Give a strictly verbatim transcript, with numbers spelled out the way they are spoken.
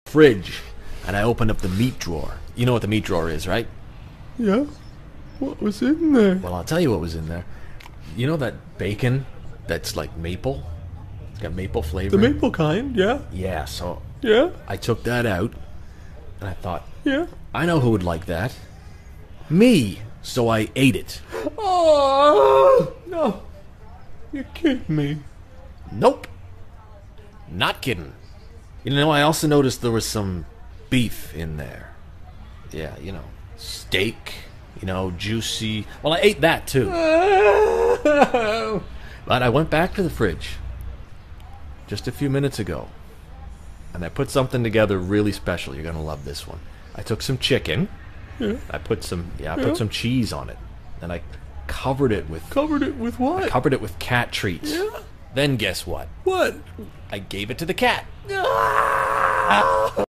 fridge, and I opened up the meat drawer. You know what the meat drawer is, right? Yeah? What was in there? Well, I'll tell you what was in there. You know that bacon that's like maple? It's got maple flavor. The maple kind, yeah? Yeah, so Yeah? I took that out, and I thought, Yeah? I know who would like that. Me. So I ate it. Oh, no. You're kidding me. Nope. Not kidding. You know, I also noticed there was some beef in there. Yeah, you know, steak, you know, juicy. Well, I ate that too. But I went back to the fridge just a few minutes ago, and I put something together really special. You're going to love this one. I took some chicken. Yeah. I put some, yeah, I Yeah. put some cheese on it, and I covered it with Covered it with what? covered it with cat treats. Yeah? Then guess what? What? I gave it to the cat.